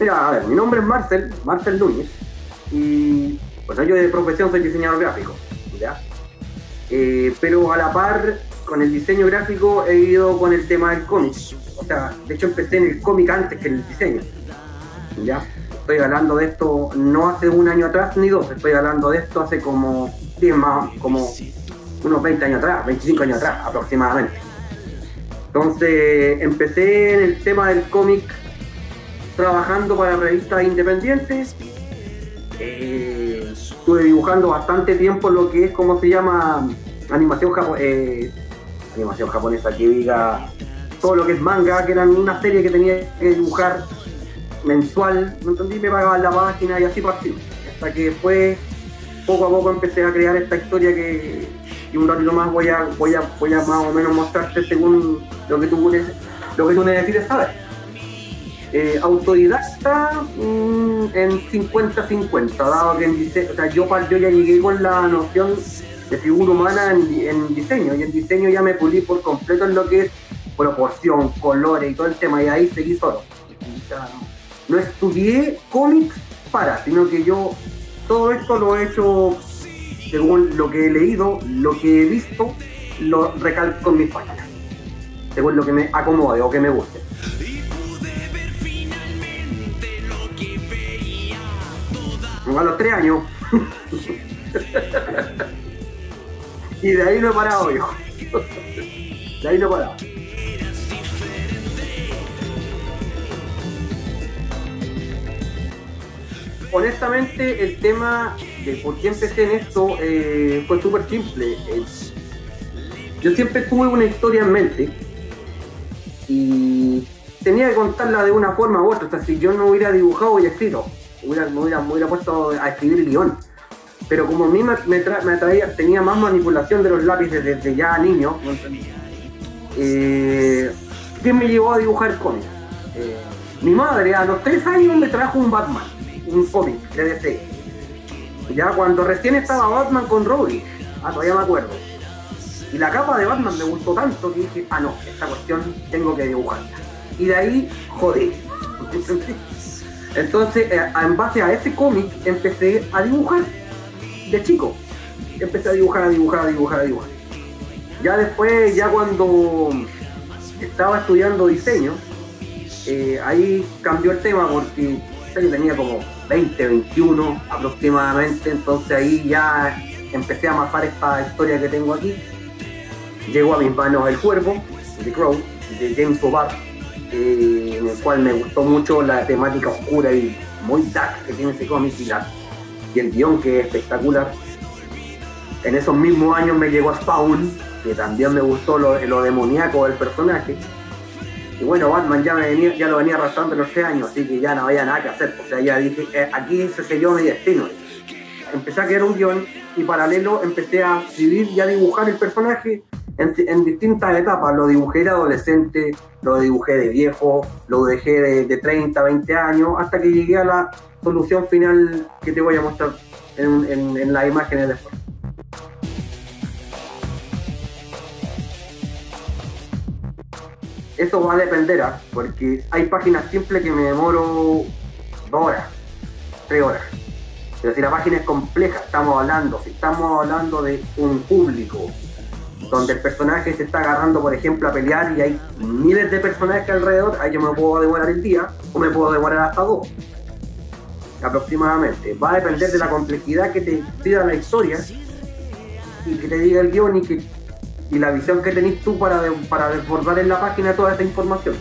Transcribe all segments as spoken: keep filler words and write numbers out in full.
Mira, a ver, mi nombre es Marcel, Marcel Núñez, y bueno, yo de profesión soy diseñador gráfico, ¿ya? Eh, pero a la par, con el diseño gráfico he ido con el tema del cómic. O sea, de hecho empecé en el cómic antes que en el diseño, ¿ya? Estoy hablando de esto no hace un año atrás ni dos, estoy hablando de esto hace como diez más, como unos veinte años atrás, veinticinco años atrás aproximadamente. Entonces empecé en el tema del cómic trabajando para revistas independientes. Eh, estuve dibujando bastante tiempo lo que es, como se llama, animación, japo eh, animación japonesa, que diga todo lo que es manga, que eran una serie que tenía que dibujar mensual, ¿me entendí? Me pagaban la página y así partí. Hasta que después, poco a poco, empecé a crear esta historia que, que un ratito más voy a, voy, a, voy a más o menos mostrarte según lo que tú, lo que tú necesites saber. Eh, autodidacta mmm, en cincuenta cincuenta, dado que en diseño, o sea, yo, yo ya llegué con la noción de figura humana en, en diseño, y en diseño ya me pulí por completo en lo que es proporción, colores y todo el tema, y ahí seguí solo. O sea, no estudié cómics para, sino que yo todo esto lo he hecho según lo que he leído, lo que he visto, lo recalco en mis páginas, según lo que me acomode o que me guste. A los tres años. Y de ahí no he parado yo. De ahí no he parado. Honestamente, el tema de por qué empecé en esto eh, fue súper simple. Eh, yo siempre tuve una historia en mente y tenía que contarla de una forma u otra. O sea, si yo no hubiera dibujado y escrito, Hubiera, me, hubiera, me hubiera puesto a escribir el guión, pero como a mí me, me, tra me atraía, tenía más manipulación de los lápices desde ya niño, ¿no? eh, ¿qué me llevó a dibujar cómics? Eh, mi madre a los tres años me trajo un Batman, un cómic de D C, ya cuando recién estaba Batman con Robin, ah, todavía me acuerdo, y la capa de Batman me gustó tanto que dije, ah no, esta cuestión tengo que dibujarla, y de ahí, joder. Entonces, en base a ese cómic, empecé a dibujar de chico. Empecé a dibujar, a dibujar, a dibujar, a dibujar. Ya después, ya cuando estaba estudiando diseño, eh, ahí cambió el tema porque yo tenía como veinte, veintiuno aproximadamente. Entonces ahí ya empecé a amasar esta historia que tengo aquí. Llegó a mis manos El Cuervo, The Crow, de James O'Barr. Eh, en el cual me gustó mucho la temática oscura y muy dark que tiene ese cómic y, y el guión, que es espectacular. En esos mismos años me llegó a Spawn, que también me gustó lo, lo demoníaco del personaje. Y bueno, Batman ya, me venía, ya lo venía arrastrando en los tres años, así que ya no había nada que hacer. O sea, ya dije, eh, aquí se selló mi destino. Empecé a crear un guión y paralelo empecé a escribir y a dibujar el personaje En, en distintas etapas. Lo dibujé de adolescente, lo dibujé de viejo, lo dejé de, de treinta, veinte años, hasta que llegué a la solución final que te voy a mostrar en, en, en las imágenes después. Eso va a depender, ¿eh? Porque hay páginas simples que me demoro dos horas, tres horas. Pero si la página es compleja, estamos hablando, si estamos hablando de un público donde el personaje se está agarrando, por ejemplo, a pelear y hay miles de personajes alrededor, ahí yo me puedo demorar el día o me puedo demorar hasta dos, aproximadamente. Va a depender de la complejidad que te pida la historia y que te diga el guión y, que, y la visión que tenés tú para, de, para desbordar en la página toda esta información.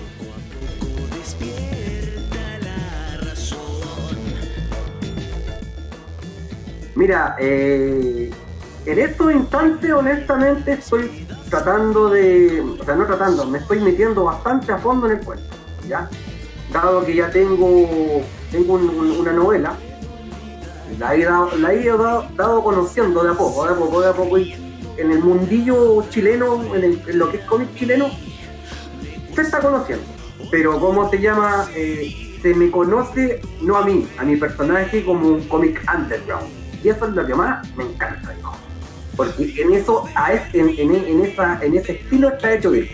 Mira, eh... en estos instantes, honestamente, estoy tratando de... O sea, no tratando, me estoy metiendo bastante a fondo en el cuento, ¿ya? Dado que ya tengo, tengo un, un, una novela, la he, dado, la he dado, dado conociendo de a poco, de a poco, de a poco, y en el mundillo chileno, en, el, en lo que es cómic chileno, se está conociendo. Pero, ¿cómo se llama? Eh, se me conoce, no a mí, a mi personaje, como un cómic underground. Y eso es lo que más me encanta, hijo. Porque en eso, a es, en, en, en, esa, en ese estilo está hecho Dirk.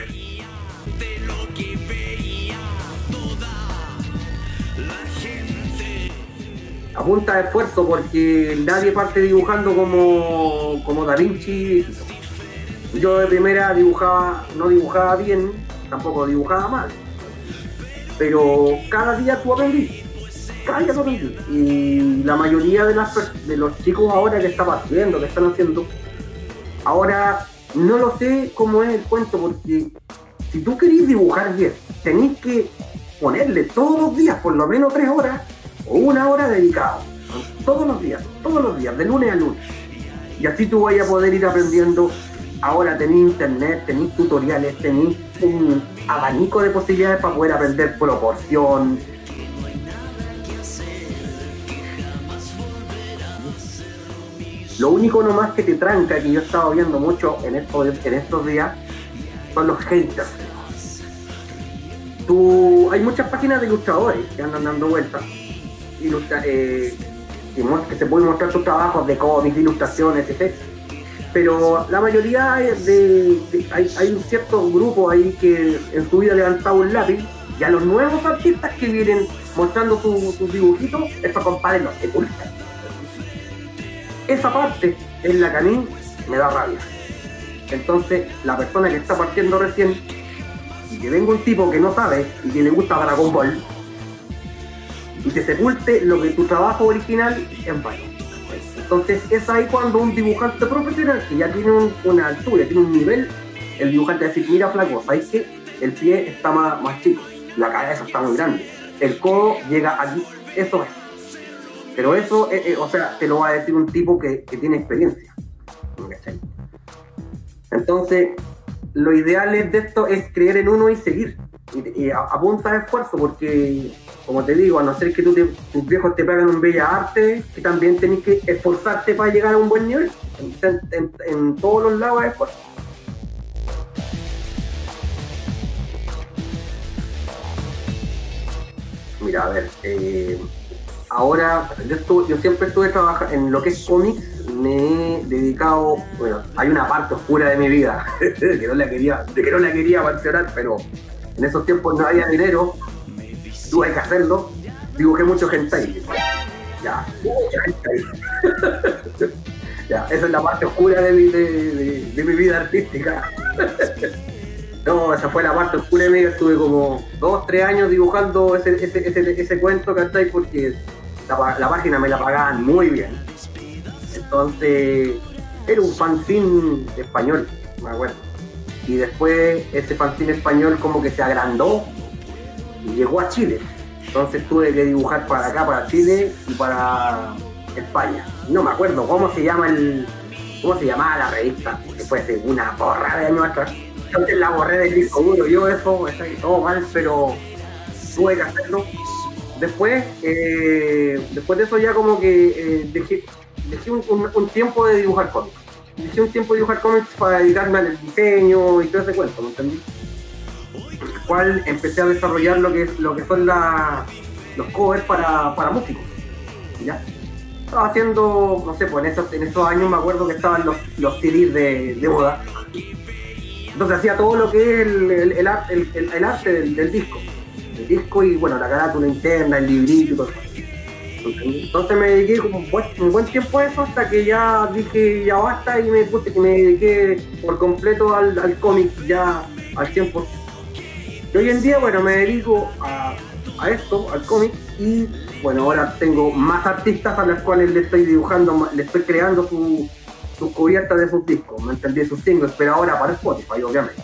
a punta de esfuerzo, porque nadie parte dibujando como, como Da Vinci. Yo de primera dibujaba, no dibujaba bien, tampoco dibujaba mal, pero cada día tú aprendí, cada día tú aprendí. Y la mayoría de, las, de los chicos ahora que están haciendo, que están haciendo, ahora no lo sé cómo es el cuento, porque si tú querés dibujar bien, tenés que ponerle todos los días, por lo menos tres horas, o una hora dedicado, todos los días, todos los días, de lunes a lunes. Y así tú vayas a poder ir aprendiendo. Ahora tenés internet, tenés tutoriales, tenés un abanico de posibilidades para poder aprender proporción. Lo único nomás que te tranca, que yo he estado viendo mucho en estos, en estos días, son los haters. Tú, hay muchas páginas de ilustradores que andan dando vueltas, ilustra, eh, que se pueden mostrar sus trabajos de cómics, ilustraciones, etcétera. Pero la mayoría de, de hay, hay un cierto grupo ahí que en su vida ha levantado un lápiz, y a los nuevos artistas que vienen mostrando sus su dibujitos, estos compadres los sepultan. Esa parte es la que a mí me da rabia. Entonces, la persona que está partiendo recién, y que venga un tipo que no sabe y que le gusta Dragon Ball, y te sepulte lo que tu trabajo original es vano. Entonces es ahí cuando un dibujante profesional que ya tiene un, una altura, tiene un nivel, el dibujante va a decir, mira flaco, ¿sabes qué? El pie está más, más chico, la cabeza está muy grande, el codo llega aquí, eso es. Pero eso, eh, eh, o sea, te lo va a decir un tipo que, que tiene experiencia. ¿Cachai? Entonces, lo ideal de esto es creer en uno y seguir. Y, y a, a punta de esfuerzo, porque, como te digo, a no ser que tú te, tus viejos te paguen un bella arte, que también tenés que esforzarte para llegar a un buen nivel. En, en, en todos los lados es esfuerzo. Mira, a ver, eh, ahora yo, estuve, yo siempre estuve trabajando en lo que es cómics, me he dedicado, bueno, hay una parte oscura de mi vida que no la quería, de que no la quería mencionar, pero en esos tiempos no había dinero, tuve que hacerlo, dibujé mucho hentai. Ya, mucho hentai. Ya, esa es la parte oscura de mi, de, de, de mi vida artística. No, esa fue la parte oscura de mi vida, estuve como dos, tres años dibujando ese, ese, ese, ese cuento, ¿cachai? Porque la, la página me la pagaban muy bien. Entonces, era un fanzine español, me acuerdo. Y después ese fanzine español como que se agrandó y llegó a Chile. Entonces tuve que dibujar para acá, para Chile y para España. No me acuerdo cómo se llama el... cómo se llamaba la revista, que fue hace una porra de años atrás. Entonces la borré del disco duro, yo eso, está todo mal, pero tuve que hacerlo. Después, eh, después de eso ya como que eh, dejé, dejé un, un, un tiempo de dibujar cómics. Dejé un tiempo de dibujar cómics para dedicarme al diseño y todo ese cuento, ¿me entendí? El cual empecé a desarrollar lo que, es, lo que son la, los covers para, para músicos, ¿ya? Estaba haciendo, no sé, pues en esos, en esos años me acuerdo que estaban los, los C Ds de, de moda. Entonces hacía todo lo que es el, el, el, el, el, el arte del, del disco. El disco y, bueno, la carátula interna, el librito y todo eso. Entonces me dediqué como un buen, un buen tiempo a eso, hasta que ya dije ya basta y me, puse, me dediqué por completo al, al cómic, ya al cien por ciento. Y hoy en día, bueno, me dedico a, a esto, al cómic, y bueno, ahora tengo más artistas a los cuales le estoy dibujando, le estoy creando su, sus cubiertas de sus discos, ¿me entendí? Sus singles, pero ahora para Spotify, obviamente.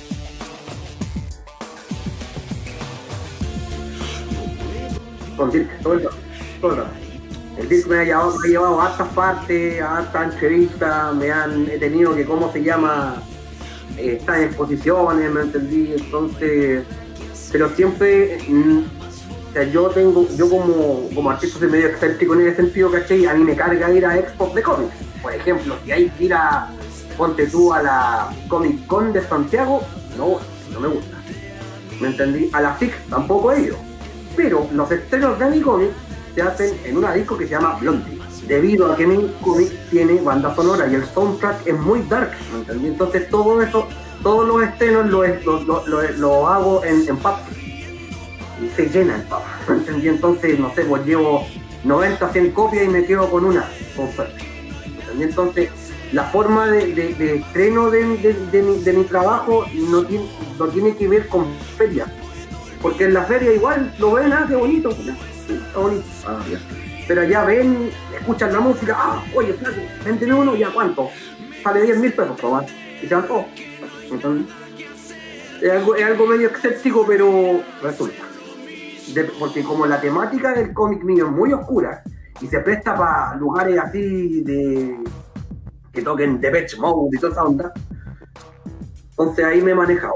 Con Dirk, todo el, todo el rato. El Dirk me ha llevado, me ha llevado a hartas partes, a hartas entrevistas, me han, he tenido que, ¿cómo se llama? Eh, estar en exposiciones, ¿me entendí? Entonces, pero siempre, mm, o sea, yo tengo, yo como, como artista soy medio excéntrico en ese sentido, ¿cachai? A mí me carga ir a expos de cómics. Por ejemplo, si hay que ir a, ponte tú a la Comic Con de Santiago, no, no me gusta. ¿Me entendí? A la F I C tampoco he ido. Pero los estrenos de mi cómic se hacen en una disco que se llama Blondie, debido a que mi cómic tiene banda sonora y el soundtrack es muy dark, ¿me entendí? Entonces todo eso, todos los estrenos los lo, lo, lo, lo hago en, en pub y se llena el pub, ¿me entendí? Entonces, no sé, pues llevo noventa, cien copias y me quedo con una, con suerte. Entonces, la forma de, de, de estreno de, de, de, mi, de mi trabajo no tiene, no tiene que ver con feria, porque en la feria igual lo ven, ah, qué bonito, sí, está bonito, ah, ya. Pero ya ven, escuchan la música, ah, oye, flaco, vénteme uno, ya cuánto, sale diez mil pesos, probar, y se van todos. Entonces, es algo, es algo medio escéptico, pero resulta. De, porque como la temática del cómic mío es muy oscura y se presta para lugares así de que toquen Depeche Mode y toda esa onda, entonces ahí me he manejado.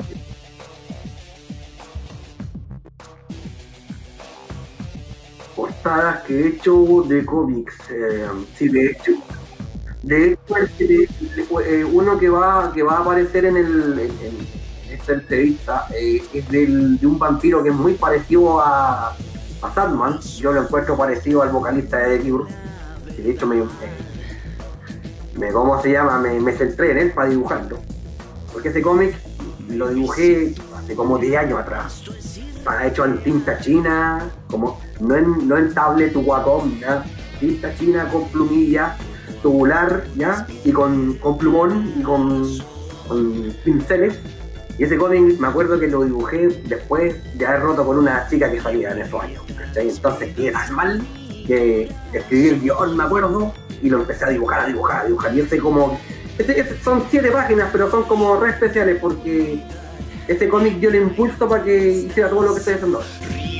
Portadas que he hecho de cómics, eh, sí, de hecho, de hecho el, de, de, uno que va que va a aparecer en, el, en, en esta entrevista eh, es del, de un vampiro que es muy parecido a, a Sandman. Yo lo encuentro parecido al vocalista de The Cure, y de hecho me, me ¿cómo se llama? Me, me centré en él para dibujarlo, porque ese cómic lo dibujé hace como diez años atrás. Para hecho en tinta china, como no en, no en tablet o Wacom, ¿ya? Tinta china con plumilla, tubular, ¿ya? Y con, con plumón y con, con pinceles. Y ese cómic me acuerdo que lo dibujé después de haber roto con una chica que salía en esos años, ¿cachai? Entonces quedé tan mal que escribí el guión, me acuerdo, y lo empecé a dibujar, a dibujar, a dibujar. Y ese como... Ese, ese son siete páginas, pero son como re especiales porque... Ese cómic dio el impulso para que hiciera todo lo que estoy haciendo ahora.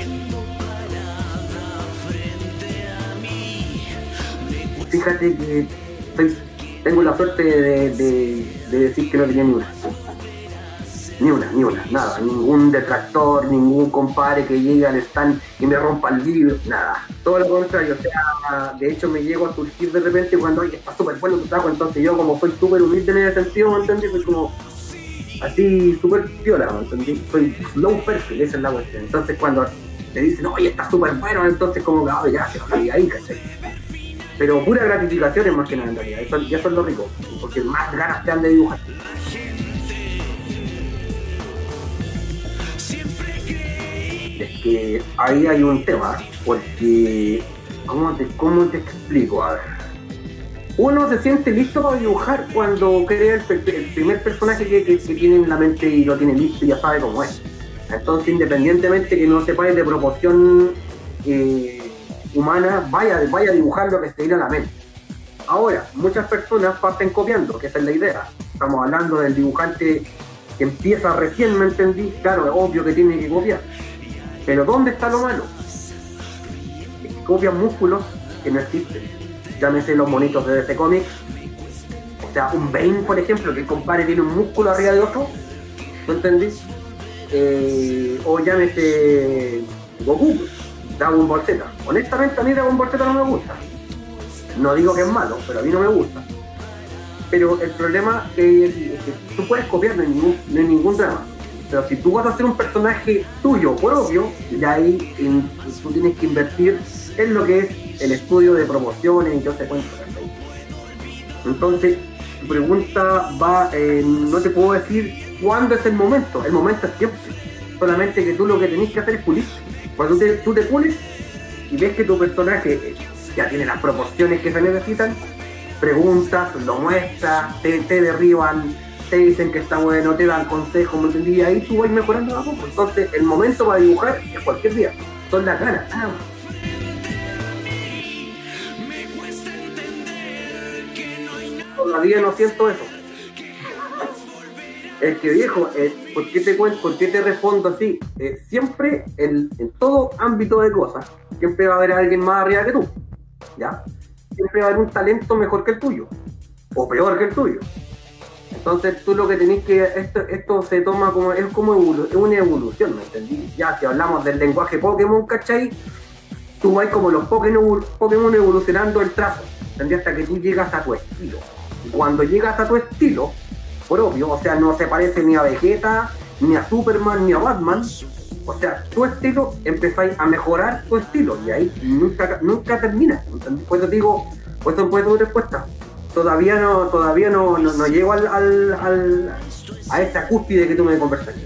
Fíjate que soy, tengo la suerte de, de, de decir que no tenía ni una. Ni una, ni una, nada. Ningún detractor, ningún compadre que llegue al stand y me rompa el libro, nada. Todo lo contrario, o sea, de hecho me llego a surgir de repente cuando, oye, está súper bueno tu trabajo, entonces yo como soy súper humilde en ese sentido, ¿me entendés? Soy como... así súper piola, ¿me entendí? Soy low perfil, esa es la cuestión. Entonces cuando te dicen, oye, está súper bueno, entonces como que, ah, gracias, ahí, ¿cachai? Pero pura gratificación es más que nada en realidad, eso, ya eso es lo rico, porque más ganas te han de dibujar. Es que ahí hay un tema, porque, ¿cómo te, cómo te explico? A ver. Uno se siente listo para dibujar cuando crea el, el primer personaje que, que, que tiene en la mente y lo tiene listo y ya sabe cómo es. Entonces, independientemente que no sepáis de proporción eh, humana, vaya, vaya a dibujar lo que se viene a la mente. Ahora, muchas personas parten copiando, que esa es la idea. Estamos hablando del dibujante que empieza recién, ¿me entendí? Claro, es obvio que tiene que copiar. Pero ¿dónde está lo malo? Es que copian músculos que no existen. Llámese los monitos de ese cómic, o sea, un Bane, por ejemplo, que el compadre tiene un músculo arriba de otro, ¿no entendís? Eh, o llámese Goku, Dragon Ball Z. Honestamente a mí Dragon Ball Z no me gusta, no digo que es malo, pero a mí no me gusta. Pero el problema es que, es que tú puedes copiar, no hay ningún, no hay ningún drama, pero si tú vas a hacer un personaje tuyo propio, ya ahí en, tú tienes que invertir en lo que es el estudio de proporciones y todo ese cuento. Entonces, tu pregunta va, eh, no te puedo decir cuándo es el momento, el momento es siempre, solamente que tú lo que tenés que hacer es pulir. Cuando tú te, tú te pules y ves que tu personaje ya tiene las proporciones que se necesitan, preguntas, lo muestras, te, te derriban, te dicen que está bueno, te dan consejos, ¿me entendí? Y ahí tú vas mejorando a poco. Entonces, el momento para dibujar es cualquier día, son las ganas, nada más. Todavía no siento eso. Es que viejo, eh, ¿por qué te cuento, por qué te respondo así? Eh, siempre, en, en todo ámbito de cosas, siempre va a haber alguien más arriba que tú, ¿ya? Siempre va a haber un talento mejor que el tuyo, o peor que el tuyo. Entonces tú lo que tenés que, esto, esto se toma como, es como evolu es una evolución, ¿me entendí? Ya, si hablamos del lenguaje Pokémon, ¿cachai? Tú vas como los Pokémon, Pokémon evolucionando el trazo, ¿entendí? Hasta que tú llegas a tu estilo. Y cuando llegas a tu estilo, por obvio, o sea, no se parece ni a Vegeta, ni a Superman, ni a Batman, o sea, tu estilo, empezáis a mejorar tu estilo, y ahí nunca, nunca termina, ¿entendí? Por eso digo, pues eso puede ser tu respuesta. Todavía no, todavía no, no, no llego al, al, al, a esa cúspide que tú me conversaste.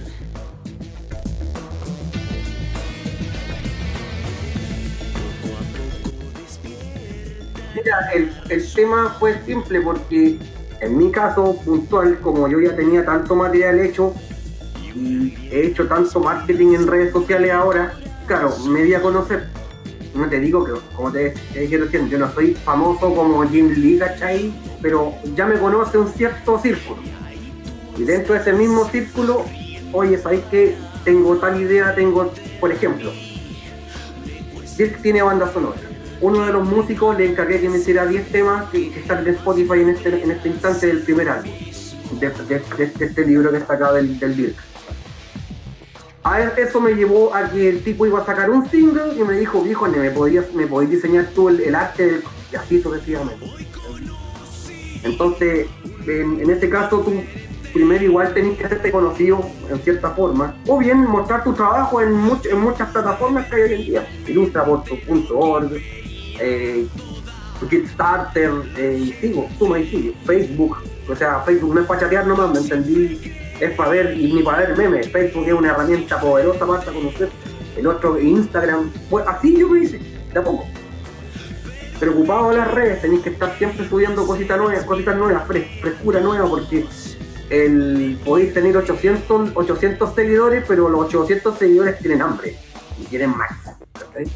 Mira, el, el tema fue simple porque en mi caso puntual, como yo ya tenía tanto material hecho y he hecho tanto marketing en redes sociales ahora, claro, me di a conocer. No te digo que, como te, te dije recién, yo no soy famoso como Jim Lee, ¿cachai? Pero ya me conoce un cierto círculo. Y dentro de ese mismo círculo, oye, ¿sabéis qué? Tengo tal idea, tengo, por ejemplo, Dirk tiene banda sonora. Uno de los músicos le encargué que me hiciera diez temas que, que están en Spotify en este, en este instante del primer álbum, de, de, de, de este libro que está acá del, del Dirk. A ver, eso me llevó a que el tipo iba a sacar un single y me dijo, viejo, ¿me podías, me podías diseñar tú el, el arte del así sucesivamente? Entonces, en, en este caso, tú primero igual tenés que hacerte conocido en cierta forma, o bien mostrar tu trabajo en, much, en muchas plataformas que hay hoy en día, illustrabox punto org, eh, Kickstarter, eh, y sigo, suma y sigue, Facebook, o sea, Facebook no es para chatear nomás, me entendí, es para ver, y ni para ver memes. Facebook es una herramienta poderosa para conocer. El otro, Instagram, pues así yo me hice, de a poco. Preocupado de las redes, tenéis que estar siempre subiendo cositas nuevas, cositas nuevas, fres, frescura nueva, porque el, podéis tener ochocientos, ochocientos seguidores, pero los ochocientos seguidores tienen hambre y quieren más. ¿Okay?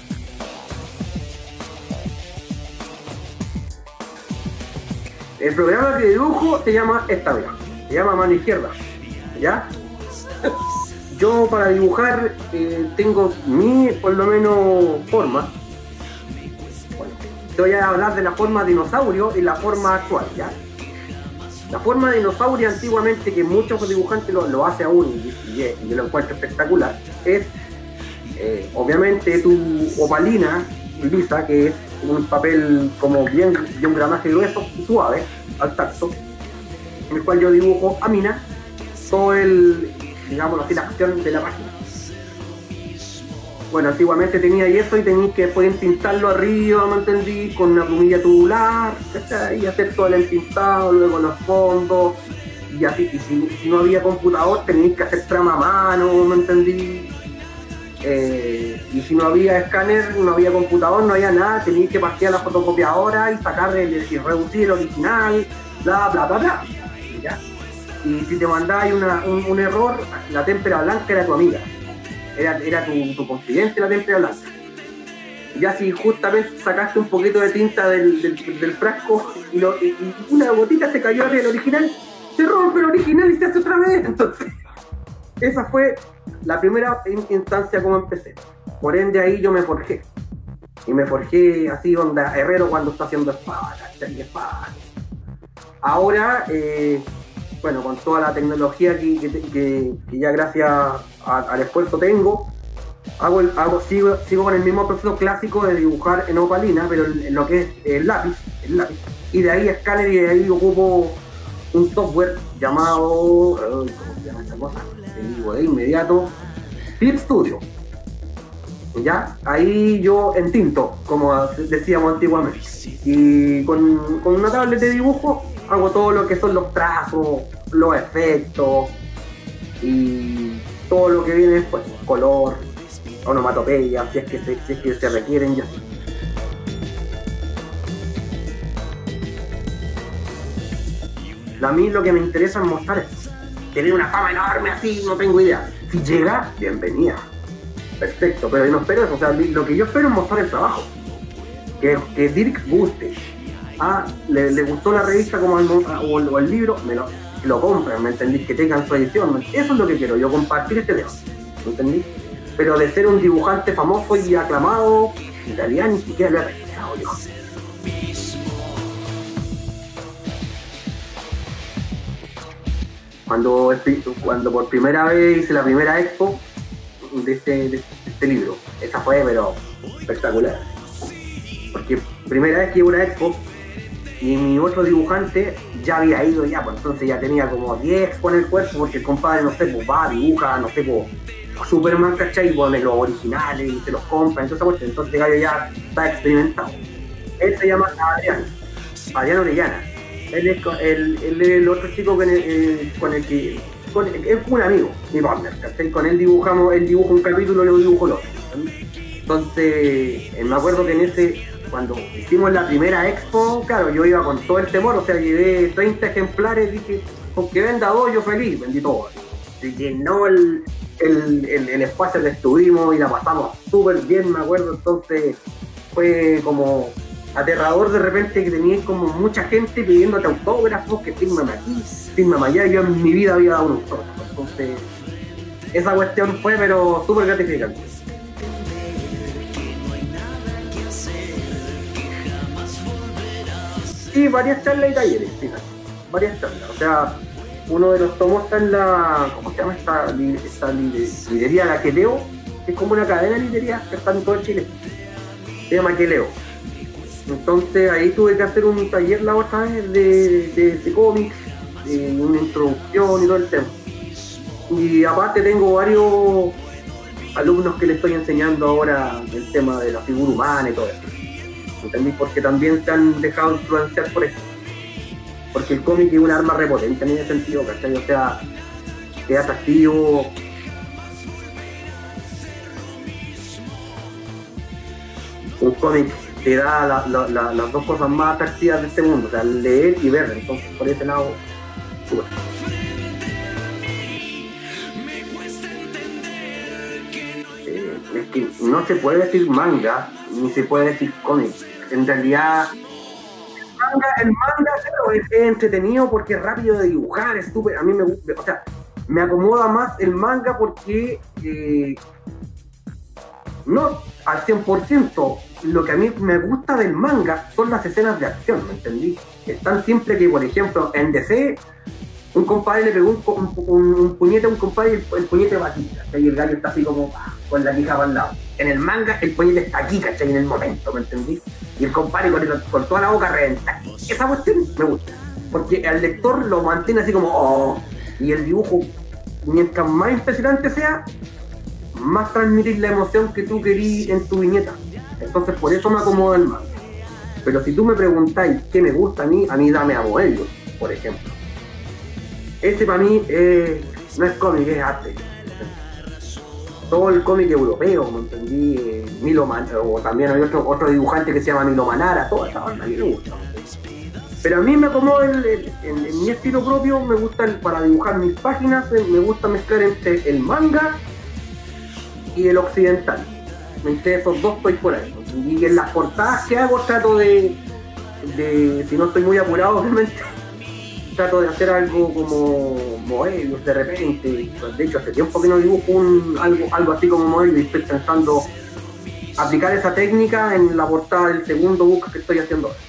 El programa de dibujo se llama esta vez. Se llama Mano Izquierda, ¿ya? Yo para dibujar eh, tengo mi, por lo menos, forma. Bueno, te voy a hablar de la forma dinosaurio y la forma actual, ¿ya? La forma dinosaurio antiguamente, que muchos dibujantes lo, lo hacen aún, y, y, y yo lo encuentro espectacular, es, eh, obviamente, tu opalina lisa, que es un papel como bien de un gramaje grueso y suave, al tacto, en el cual yo dibujo a mina todo el, digamos así, la acción de la página. Bueno, antiguamente tenía eso y tenía que después pintarlo arriba, ¿me entendí? Con una plumilla tubular, ¿cachai? Y hacer todo el entintado, luego los fondos, y así. Y si, si no había computador, tenías que hacer trama a mano, ¿me entendí? Eh, y si no había escáner, no había computador, no había nada, tenías que partir a la fotocopiadora y sacar el, y reducir el original, bla, bla, bla, bla. ¿Ya? Y si te mandabas una, un, un error, la témpera blanca era tu amiga, era, era tu, tu confidente la témpera blanca. Y ya si justamente sacaste un poquito de tinta del, del, del frasco y, lo, y, y una gotita se cayó arriba del original, se rompe el original y se hace otra vez. Entonces, esa fue la primera instancia como empecé. Por ende ahí yo me forjé. Y me forjé así, onda herrero cuando está haciendo espadas, ¿cachai? Espadas. Ahora, eh, bueno, con toda la tecnología que, que, que, que ya gracias a, al esfuerzo tengo, hago el, hago, sigo, sigo con el mismo proceso clásico de dibujar en opalina, pero en lo que es el lápiz, el lápiz. Y de ahí escáner y de ahí ocupo un software llamado, ¿cómo se llama esta cosa? Te digo de inmediato, Clip Studio. ¿Ya? Ahí yo entinto, como decíamos antiguamente. Y con, con una tablet de dibujo hago todo lo que son los trazos, los efectos y todo lo que viene después, color, onomatopeya, si es que se, si es que se requieren y así. A mí lo que me interesa es mostrar es tener una fama enorme así, no tengo idea. Si llega, bienvenida. Perfecto, pero yo no espero eso, o sea, lo que yo espero es mostrar el trabajo. Que, que Dirk guste. Ah, le, le gustó la revista como el, o, el, o el libro, me lo, lo compran, ¿me entendí? Que tengan su edición. Eso es lo que quiero, yo compartir este tema, ¿me entendí? Pero de ser un dibujante famoso y aclamado, en realidad ni siquiera lo he pensado yo. Cuando, cuando por primera vez hice la primera expo de este, de este libro, esa fue pero espectacular, porque primera vez que iba a una expo y mi otro dibujante ya había ido ya, pues entonces ya tenía como diez expo en el cuerpo, porque el compadre, no sé, pues va, dibuja, no sé, pues Superman, ¿cachai? Y pone los originales y se los compra, entonces, pues, entonces Gallo ya está experimentado. Él se llama Adrián, Adrián Orellana. Él es el, el, el otro chico con el, eh, con el que con, es un amigo, mi partner, ¿cachai? Con él dibujamos, él dibuja un capítulo y yo dibujo el otro, ¿sí? Entonces, eh, me acuerdo que en ese cuando hicimos la primera expo, claro, yo iba con todo el temor, o sea, llevé treinta ejemplares, dije, con que venda dos, yo feliz, vendí todo. Se llenó el, el, el, el espacio que estuvimos y la pasamos súper bien, me acuerdo, entonces fue como aterrador de repente que tenías como mucha gente pidiéndote autógrafos, que fírmame aquí, fírmame allá, yo en mi vida había dado un autógrafo, entonces esa cuestión fue pero súper gratificante. Sí, varias charlas y talleres, fíjate, varias charlas, o sea, uno de los tomos está en la, ¿cómo se llama esta, esta librería? La Queleo, que es como una cadena de librerías que está en todo Chile, se llama Queleo. Entonces ahí tuve que hacer un taller la otra vez de, de, de cómics, de una introducción y todo el tema. Y aparte tengo varios alumnos que les estoy enseñando ahora el tema de la figura humana y todo eso. ¿Entendí? Porque también se han dejado influenciar por esto. Porque el cómic es un arma repotente en ese sentido, ¿cachai? O sea, es atractivo. Un cómic te da la, la, la, las dos cosas más atractivas de este mundo, o sea, leer y ver, entonces por ese lado, súper. Eh, es que no se puede decir manga, ni se puede decir cómic. En realidad, el manga, el manga claro, es, es entretenido porque es rápido de dibujar, es súper, a mí me gusta, o sea, me acomoda más el manga porque eh, no al cien por ciento, lo que a mí me gusta del manga son las escenas de acción, ¿me entendí? Están siempre que, por ejemplo, en D C, un compadre le pegó un, un, un, un puñete a un compadre y el, el puñete va aquí, ¿cachai? Y el gallo está así como ah, con la quija para el lado. En el manga, el puñete está aquí, ¿cachai? En el momento, ¿me entendí? Y el compadre con, el, con toda la boca reventa. Esa cuestión me gusta, porque el lector lo mantiene así como, oh, y el dibujo, mientras más impresionante sea, más transmitir la emoción que tú querías en tu viñeta. Entonces por eso me acomoda el manga. Pero si tú me preguntáis qué me gusta a mí, a mí dame a Moebius, por ejemplo. Ese para mí eh, no es cómic, es arte. Todo el cómic europeo, ¿me entendí? Eh, Milo Man, o también hay otro, otro dibujante que se llama Milo Manara, toda esa banda a mí me gusta. Pero a mí me acomoda el, el, el, en mi estilo propio, me gusta el, para dibujar mis páginas, me gusta mezclar entre el manga y el occidental. Entre esos dos estoy por ahí. Y en las portadas que hago trato de, de si no estoy muy apurado obviamente, trato de hacer algo como Moebius de repente. De hecho hace tiempo que no dibujo un, algo, algo así como Moebius y estoy pensando aplicar esa técnica en la portada del segundo book que estoy haciendo ahora.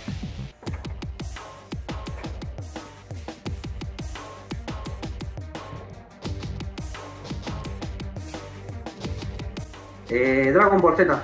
Eh, Dragon Ball Z.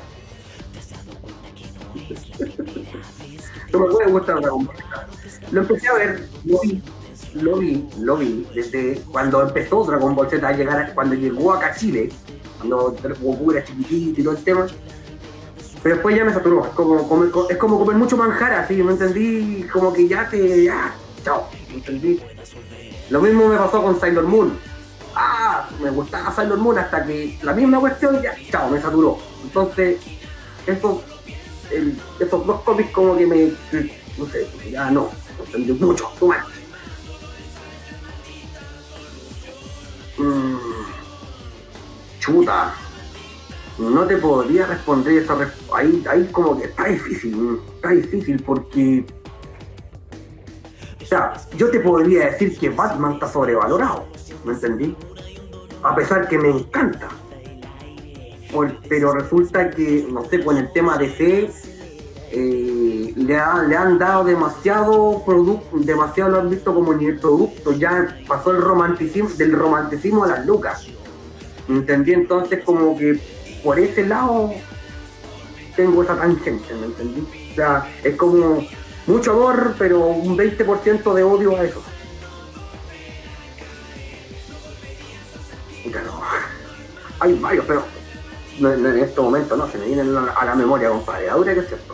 No me puede gustar Dragon Ball Z. Lo empecé a ver, lo vi, lo vi, lo vi, desde cuando empezó Dragon Ball Z a llegar, a, cuando llegó acá a Chile, cuando Goku era chiquitito y todo el tema. Pero después ya me saturó, es como comer, es como comer mucho manjar, así, ¿me entendí? Como que ya te, ya, chao, ¿me entendí? Lo mismo me pasó con Sailor Moon. Ah, me gustaba Sailor Moon hasta que la misma cuestión ya, chao, me saturó. Entonces, estos, el, estos dos cómics como que me, no sé, ya no, me entendió mucho, too much. Mm, chuta, no te podría responder esa resp ahí, ahí como que está difícil, está difícil porque, o sea, yo te podría decir que Batman está sobrevalorado, ¿me entendí? A pesar que me encanta. Por, pero resulta que, no sé, con el tema de D C, eh, le, ha, le han dado demasiado producto, demasiado lo han visto como nivel producto, ya pasó el romanticismo, del romanticismo a las lucas. ¿Me entendí? Entonces como que por ese lado tengo esa tangente, ¿me entendí? O sea, es como mucho amor, pero un veinte por ciento de odio a eso. Claro, hay varios, pero no, no, en este momento no, se me vienen a la, a la memoria, compadre. Ahora que es cierto.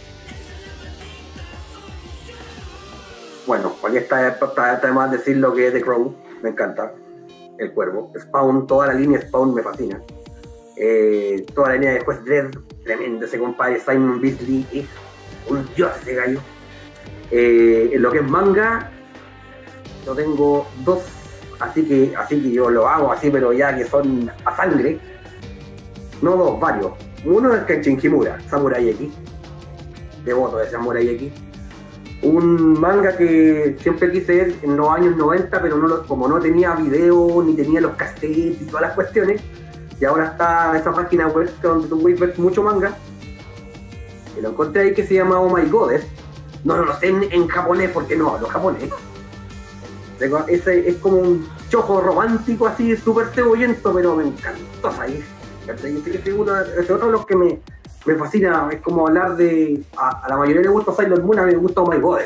Bueno, aquí está, está, está de más decir lo que es The Crow, me encanta. El Cuervo, Spawn, toda la línea Spawn me fascina. Eh, toda la línea de Juez Dredd, tremendo ese compadre, Simon Beasley, un dios ese gallo. Eh, en lo que es manga, yo tengo dos, así que, así que yo lo hago así, pero ya que son a sangre. No dos, varios. Uno es Kenshin Himura, Samurai X, devoto de Samurai X. Un manga que siempre quise ver en los años noventa, pero no lo, como no tenía video, ni tenía los cassettes y todas las cuestiones, y ahora está esa página web donde tú puedes ver mucho manga, y lo encontré ahí que se llama Oh My Goddess. No, no lo sé en, en japonés porque no hablo japonés. Ese es como un chojo romántico así, súper cebollento, pero me encantó ahí. Ese es uno, es otro de los que me, me fascina, es como hablar de... A, a la mayoría le gusta Sailor Moon, a mí me gusta Oh My Goddess.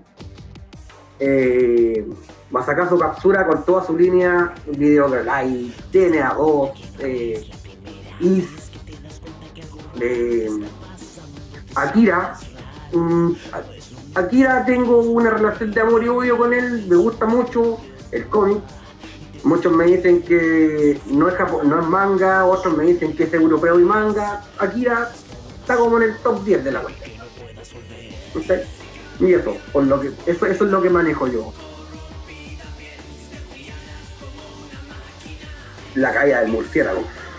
Eh, Masakazu Katsura con toda su línea, Video Girl Eye, D N A dos, eh, Is, eh, Akira. Um, Akira tengo una relación de amor y odio con él, me gusta mucho el cómic. Muchos me dicen que no es, no es manga, otros me dicen que es europeo y manga. Akira está como en el top diez de la web. ¿Okay? Y eso, por lo que, eso, eso es lo que manejo yo. La caída del murciélago.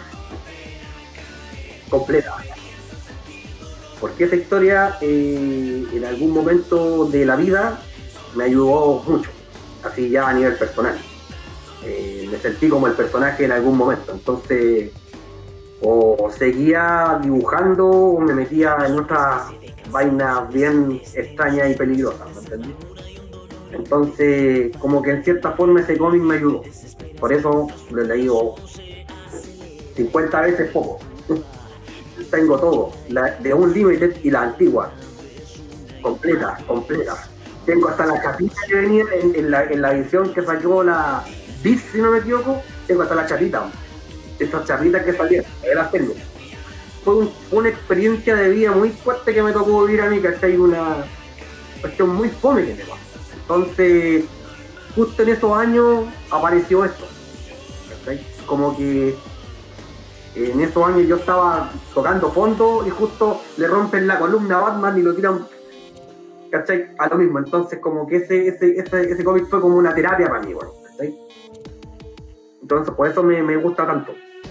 Completa. Porque esa historia eh, en algún momento de la vida me ayudó mucho, así ya a nivel personal. Eh, me sentí como el personaje en algún momento, entonces o seguía dibujando o me metía en otras vainas bien extrañas y peligrosas, ¿me entendí? Entonces como que en cierta forma ese cómic me ayudó, por eso lo he leído cincuenta veces poco. Tengo todo, la, de Unlimited y la antigua, completa, completa. Tengo hasta la chapita que venía en, en, la, en la edición que sacó la Viz, si no me equivoco, tengo hasta la chapita, esas chapitas que salieron, ahí las tengo. Fue un, una experiencia de vida muy fuerte que me tocó vivir a mí, ¿cachai? Una cuestión muy fome que me pasó. Entonces, justo en esos años apareció esto, ¿cachai? Como que en esos años yo estaba tocando fondo y justo le rompen la columna a Batman y lo tiran, ¿cachai? A lo mismo. Entonces como que ese, ese, ese, ese cómic fue como una terapia para mí, bueno, ¿cachai? Entonces por eso me, me gusta tanto.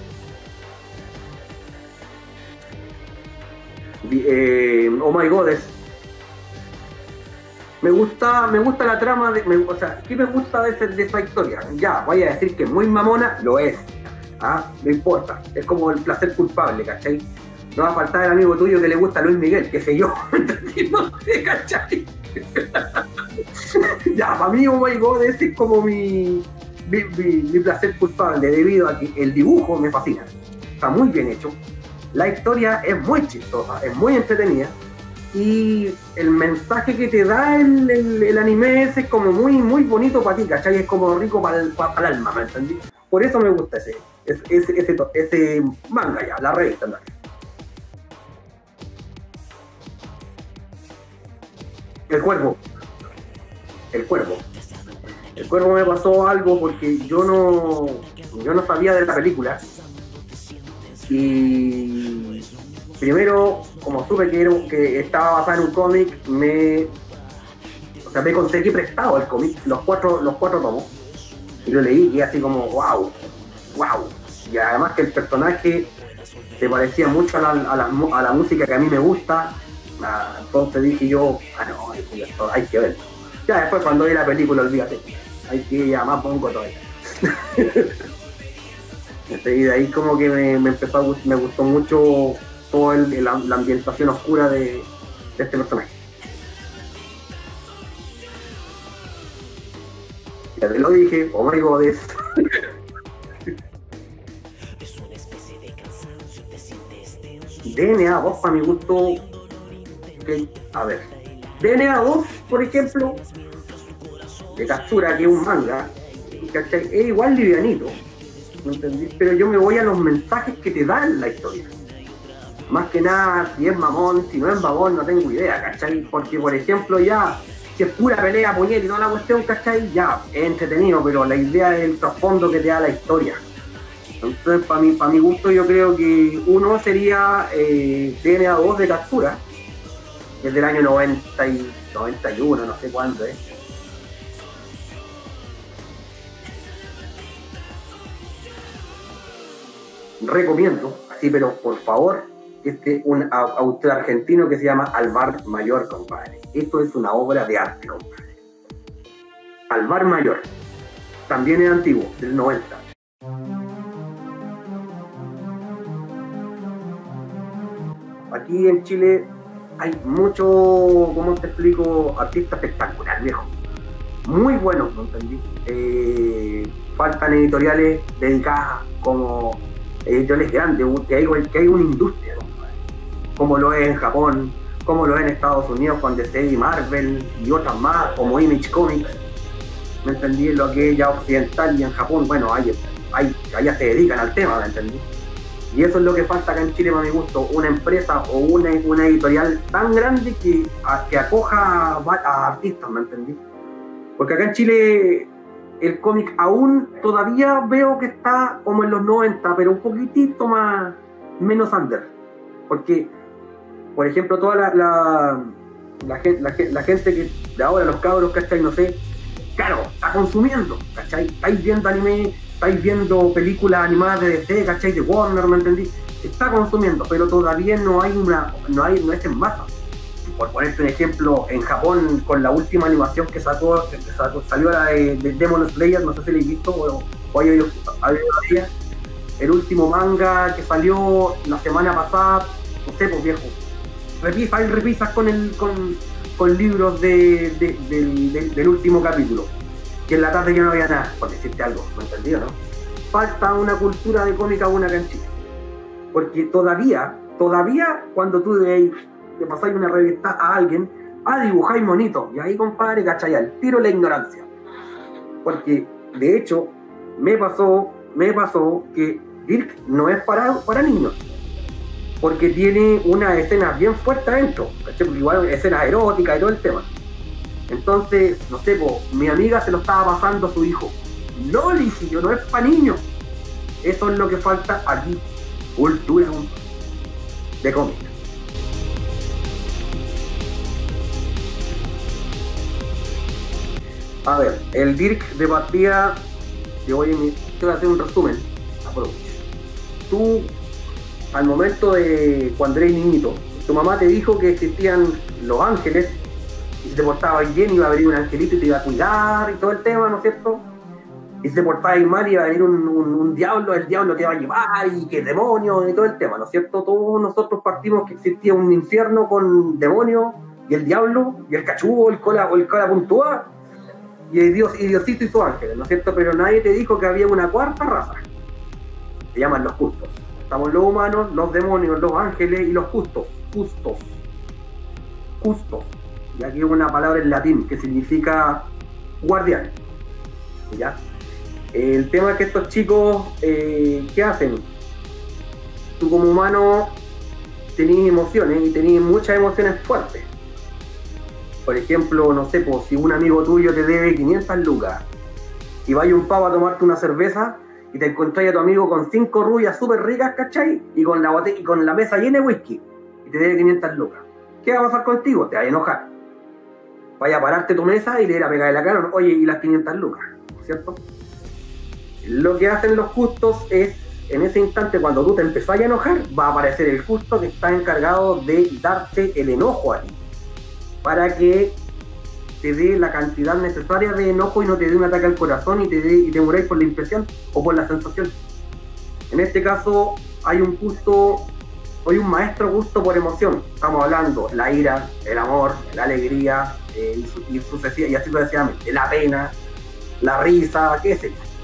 Eh, Oh My Goddess. Me gusta, me gusta la trama, de, me, o sea, ¿qué me gusta de, ese, de esa historia? Ya, voy a decir que es muy mamona, lo es. Ah, no importa, es como el placer culpable, ¿cachai? No va a faltar el amigo tuyo que le gusta a Luis Miguel, qué sé yo, no sé, ¿cachai? Ya, para mí, Oh My God, ese es como mi, mi, mi, mi placer culpable, debido a que el dibujo me fascina, está muy bien hecho, la historia es muy chistosa, es muy entretenida, y el mensaje que te da el, el, el anime ese es como muy, muy bonito para ti, ¿cachai? Es como rico para el, para el alma, ¿me entendí? Por eso me gusta ese, ese, ese, ese, ese manga ya, la revista, ¿no? El cuervo. El cuervo. El cuervo me pasó algo porque yo no, yo no sabía de la película. Y primero, como supe que, era, que estaba basada en un cómic, me, o sea, me conseguí prestado el cómic, los cuatro, los cuatro tomos. Y lo leí y así como, wow, wow. Y además que el personaje se parecía mucho a la, a la, a la música que a mí me gusta. Ah, entonces dije yo, ah no, esto hay que ver. Ya después cuando vi la película, olvídate. Hay que ir a más pongo todavía. Y de ahí como que me, me empezó a gustar, me gustó mucho toda la, la ambientación oscura de, de este personaje. Ya te lo dije, oh my god, es... D N A dos para mi gusto, okay, a ver, D N A dos, por ejemplo, de Katsura, que es un manga, ¿cachai? Es igual livianito, ¿me entendí? Pero yo me voy a los mensajes que te dan la historia. Más que nada, si es mamón, si no es mamón, no tengo idea, ¿cachai? Porque, por ejemplo, ya, si es pura pelea, puñet y toda la cuestión, ¿cachai? Ya, es entretenido, pero la idea es el trasfondo que te da la historia. Entonces, para mi, para mi gusto, yo creo que uno sería eh, D N A dos de Katsura, es del año noventa y, noventa y uno, no sé cuándo es. Recomiendo, así, pero por favor, este un autor argentino que se llama Alvar Mayor, compadre. Esto es una obra de arte, compadre. Alvar Mayor, también es antiguo, del noventa. Aquí en Chile hay mucho, ¿cómo te explico? Artista espectacular, viejo. Muy buenos, ¿no entendí? Eh, faltan editoriales dedicadas como editoriales grandes, que hay, que hay una industria, ¿no? Como lo es en Japón, como lo es en Estados Unidos con D C y Marvel y otras más, como Image Comics. ¿Me entendí? Lo que es ya occidental, y en Japón, bueno, hay, hay, allá se dedican al tema, ¿me entendí? Y eso es lo que falta acá en Chile, para mi gusto, una empresa o una, una editorial tan grande que, a, que acoja a, a artistas, ¿me entendí? Porque acá en Chile el cómic aún todavía veo que está como en los noventa, pero un poquitito más, menos under. Porque, por ejemplo, toda la, la, la, la, la gente que de ahora, los cabros, ¿cachai? No sé, claro, está consumiendo, ¿cachai? Estáis viendo anime, estáis viendo películas animadas de D C, ¿cachai? De Warner, ¿me entendí? Está consumiendo, pero todavía no hay una, no hay, no es en masa. Por ponerte un ejemplo, en Japón, con la última animación que sacó, que sacó salió la de, de Demon Slayer, no sé si la he visto o, o hay oído ella, el último manga que salió la semana pasada, no sé, pues viejo, repisa, hay repisas con el con, con libros de, de, de, de, del último capítulo, que en la tarde ya no había nada, por decirte algo, ¿me entendió, no? Falta una cultura de cómica buena acá en Chile, porque todavía, todavía cuando tú de le pasáis una revista a alguien, a dibujáis monito, y ahí, compadre, ¿cachai? Al tiro la ignorancia. Porque, de hecho, me pasó, me pasó que Dirk no es para, para niños, porque tiene una escena bien fuerte adentro, ¿cachai? Porque igual escenas eróticas y todo el tema. Entonces, no sé, po, mi amiga se lo estaba pasando a su hijo. No, le dije yo, no es para niños. Eso es lo que falta aquí. Cultura de cómic. A ver, el Dirk de partida, yo voy a, te voy a hacer un resumen. Tú, al momento de cuando eres niñito, tu mamá te dijo que existían los ángeles, y si te portabas bien iba a venir un angelito y te iba a cuidar y todo el tema, ¿no es cierto? Y si te portabas mal iba a venir un, un, un diablo, el diablo te iba a llevar y que demonio y todo el tema, ¿no es cierto? Todos nosotros partimos que existía un infierno con demonios y el diablo y el cachugo, el cola, o el cola puntúa. Y Dios, y Diosito y sus ángeles, ¿no es cierto? Pero nadie te dijo que había una cuarta raza. Se llaman los justos. Estamos los humanos, los demonios, los ángeles y los justos. Justos. Justos. Y aquí hay una palabra en latín que significa guardián. ¿Ya? El tema es que estos chicos, eh, ¿qué hacen? Tú como humano tenés emociones y tenés muchas emociones fuertes. Por ejemplo, no sé, pues, si un amigo tuyo te debe quinientas lucas y vaya un pavo a tomarte una cerveza y te encontrás a tu amigo con cinco rubias súper ricas, ¿cachai? Y con la botella, y con la mesa llena de whisky y te debe quinientas lucas. ¿Qué va a pasar contigo? Te vas a enojar. Vaya a pararte tu mesa y le vas a pegar en la cara, oye, y las quinientas lucas, ¿cierto? Lo que hacen los justos es, en ese instante, cuando tú te empezás a enojar, va a aparecer el justo que está encargado de darte el enojo a ti, para que te dé la cantidad necesaria de enojo y no te dé un ataque al corazón y te, dé, y te muráis por la impresión o por la sensación. En este caso hay un justo, hay un maestro justo por emoción. Estamos hablando la ira, el amor, la alegría, eh, y, su, y, sucesiva, y así sucesivamente, la pena, la risa, qué sé yo.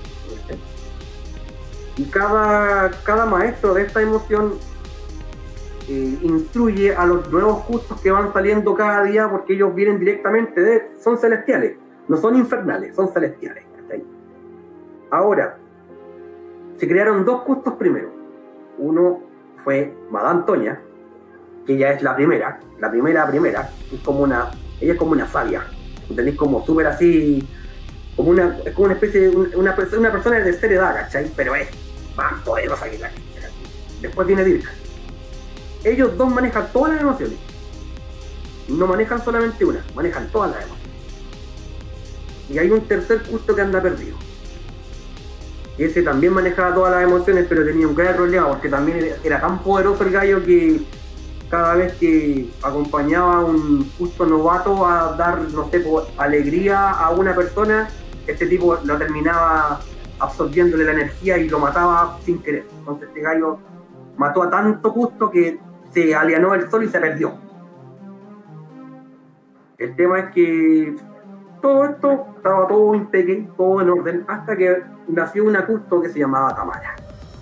Y cada, cada maestro de esta emoción Eh, instruye a los nuevos justos que van saliendo cada día, porque ellos vienen directamente de, son celestiales, no son infernales, son celestiales, ¿sí? Ahora, se crearon dos justos primero. Uno fue Madame Toña, que ella es la primera, la primera primera, es como una, ella es como una sabia, ¿entendés? Como súper así, como una, es como una especie de una, una persona de tercera edad, ¿cachai? Pero es más poderosa que la. Después viene Dirk. Ellos dos manejan todas las emociones. no manejan solamente una, manejan todas las emociones. Y hay un tercer culto que anda perdido. Y ese también manejaba todas las emociones, pero tenía un gran problema, porque también era, era tan poderoso el gallo que cada vez que acompañaba a un culto novato a dar, no sé, alegría a una persona, este tipo lo terminaba absorbiéndole la energía y lo mataba sin querer. Entonces este gallo mató a tanto culto que se alienó del sol y se perdió. El tema es que todo esto estaba todo impecable, todo en orden, hasta que nació una culto que se llamaba Tamara.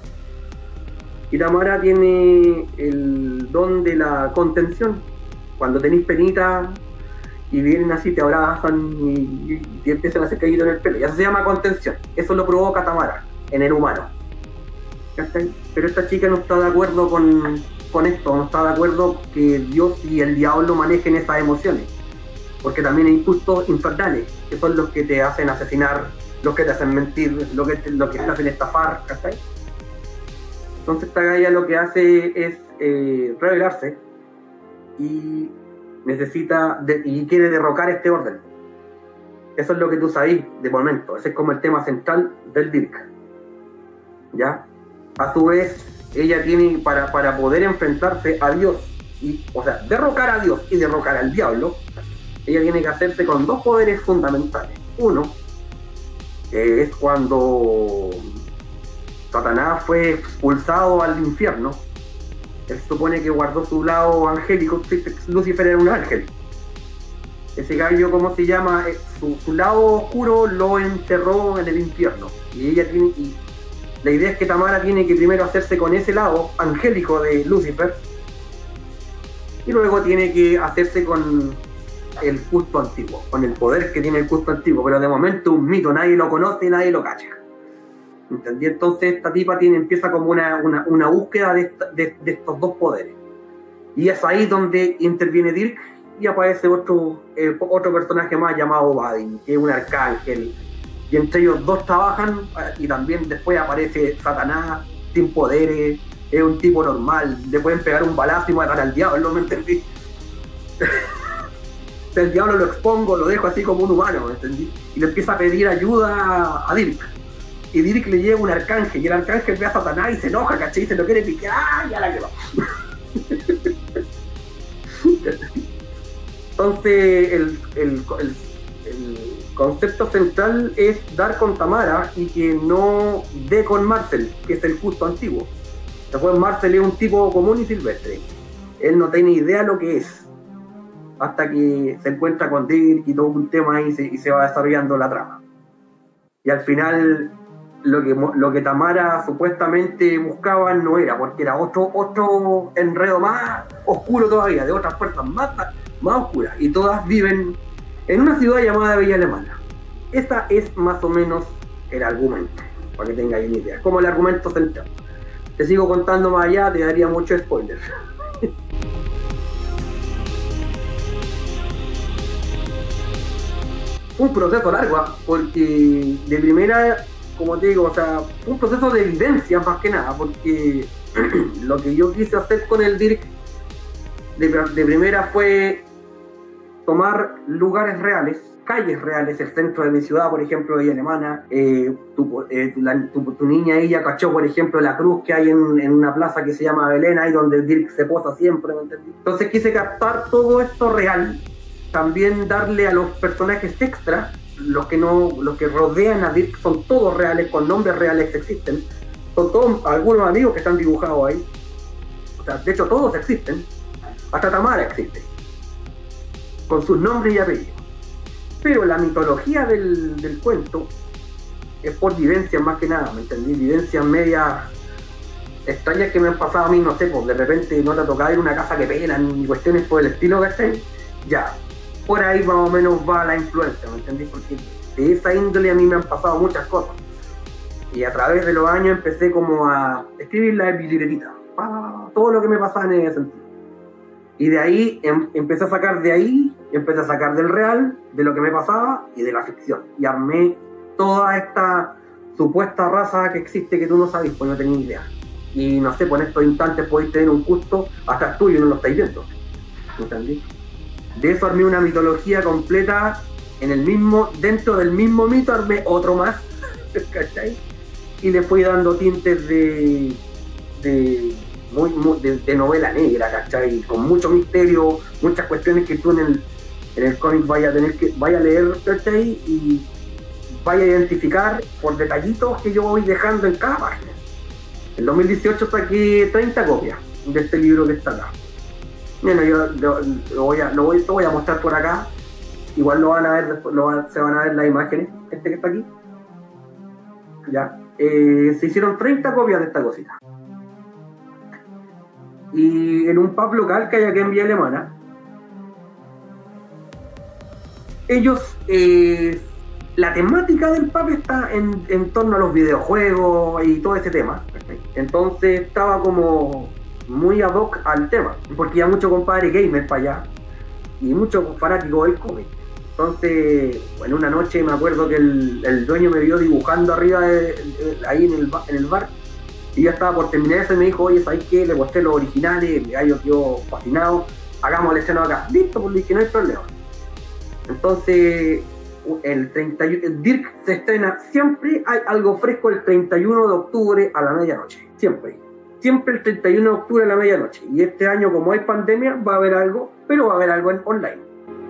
Y Tamara tiene el don de la contención. Cuando tenéis penita y vienen así, te abrazan y, y te empiezan a hacer caído en el pelo. Y eso se llama contención. Eso lo provoca Tamara en el humano. ¿Cachai? Pero esta chica no está de acuerdo con, con esto, no está de acuerdo que Dios y el diablo manejen esas emociones. Porque también hay cultos infernales, que son los que te hacen asesinar, los que te hacen mentir, los que te, los que te hacen estafar, ¿cachai? Entonces esta galla lo que hace es eh, rebelarse y necesita de, y quiere derrocar este orden. Eso es lo que tú sabís de momento. Ese es como el tema central del Dirk. ¿Ya? A su vez, ella tiene para, para poder enfrentarse a Dios, y, o sea, derrocar a Dios y derrocar al diablo, ella tiene que hacerse con dos poderes fundamentales. Uno, eh, es cuando Satanás fue expulsado al infierno. Él supone que guardó su lado angélico. Lucifer era un ángel. Ese gallo, ¿cómo se llama? Su, su lado oscuro lo enterró en el infierno. Y ella tiene, y la idea es que Tamara tiene que primero hacerse con ese lado angélico de Lucifer, y luego tiene que hacerse con el culto antiguo, con el poder que tiene el culto antiguo, pero de momento un mito, nadie lo conoce, nadie lo cacha. ¿Entendí? Entonces esta tipa tiene, empieza como una, una, una búsqueda de, esta, de, de estos dos poderes. Y es ahí donde interviene Dirk y aparece otro, eh, otro personaje más llamado Vadin, que es un arcángel. Y entre ellos dos trabajan, y también después aparece Satanás sin poderes, es un tipo normal, le pueden pegar un balazo y matar al diablo, ¿me entendí? El diablo lo expongo, lo dejo así como un humano, ¿me entendí? Y le empieza a pedir ayuda a Dirk. Y Dirk le lleva un arcángel, y el arcángel ve a Satanás y se enoja, ¿cachai? Y se lo quiere picar, ¡ah! Ya la quedó. Entonces, el, el, el, el concepto central es dar con Tamara y que no dé con Marcel, que es el culto antiguo. Después Marcel es un tipo común y silvestre. Él no tiene idea lo que es, hasta que se encuentra con Dirk y todo un tema ahí y se, y se va desarrollando la trama. Y al final lo que, lo que Tamara supuestamente buscaba no era, porque era otro, otro enredo más oscuro todavía, de otras fuerzas más, más oscuras, y todas viven en una ciudad llamada Villa Alemana. Esa es más o menos el argumento, para que tengáis una idea, como el argumento central. Te sigo contando más allá, te daría mucho spoiler. Un proceso largo, porque de primera, como te digo, o sea, un proceso de evidencia más que nada, porque lo que yo quise hacer con el Dirk de, de primera fue tomar lugares reales, calles reales, el centro de mi ciudad, por ejemplo, Villa Alemana, eh, tu, eh, la, tu, tu niña ella cachó, por ejemplo, la cruz que hay en, en una plaza que se llama Belén, ahí donde el Dirk se posa siempre, ¿me entendí? Entonces quise captar todo esto real, también darle a los personajes extra, los que no, los que rodean a Dirk son todos reales, con nombres reales que existen, son todos algunos amigos que están dibujados ahí, o sea, de hecho todos existen, hasta Tamara existe, con sus nombres y apellidos. Pero la mitología del, del cuento es por vivencias más que nada, ¿me entendí? Vivencias medias extrañas que me han pasado a mí, no sé, pues de repente no te ha tocado ir a una casa que pelan y cuestiones por el estilo que estén, ya, por ahí más o menos va la influencia, ¿me entendí? Porque de esa índole a mí me han pasado muchas cosas. Y a través de los años empecé como a escribirla en mi libretita, todo lo que me pasaba en ese sentido. Y de ahí em, empecé a sacar de ahí, empecé a sacar del real, de lo que me pasaba y de la ficción. Y armé toda esta supuesta raza que existe que tú no sabes, pues no tenías idea. Y no sé, pues en estos instantes podéis tener un gusto hasta el tuyo y no lo estáis viendo. ¿Me entendí? De eso armé una mitología completa, en el mismo, dentro del mismo mito armé otro más, ¿cachai? Y le fui dando tintes de, de, muy, muy, de, de novela negra, ¿cachai? Con mucho misterio, muchas cuestiones que tú en el, en el cómic vaya a tener que, vaya a leer, ¿cachai? Y vaya a identificar por detallitos que yo voy dejando en cada página. En dos mil dieciocho saqué treinta copias de este libro que está acá. Bueno, yo lo, lo, voy a, lo, voy, lo voy a mostrar por acá. Igual lo van a ver, lo van, se van a ver las imágenes, este que está aquí. Ya. Eh, se hicieron treinta copias de esta cosita. Y en un pub local que hay aquí en Villa Alemana, ellos, eh, la temática del pub está en, en torno a los videojuegos y todo ese tema. Entonces estaba como muy ad hoc al tema, porque ya mucho compadre gamer para allá y mucho fanático del cómic. Entonces, en una noche me acuerdo que el, el dueño me vio dibujando arriba de, de, ahí en el, en el bar, y ya estaba por terminar eso y me dijo, oye, ¿sabes qué? Le mostré los originales, mi gallo quedó fascinado, hagamos el estreno acá. Listo, pues le dije, no hay problema. Entonces, el treinta y uno, el Dirk se estrena, siempre hay algo fresco el treinta y uno de octubre a la medianoche, siempre. Siempre el treinta y uno de octubre a la medianoche. Y este año, como hay pandemia, va a haber algo, pero va a haber algo en online.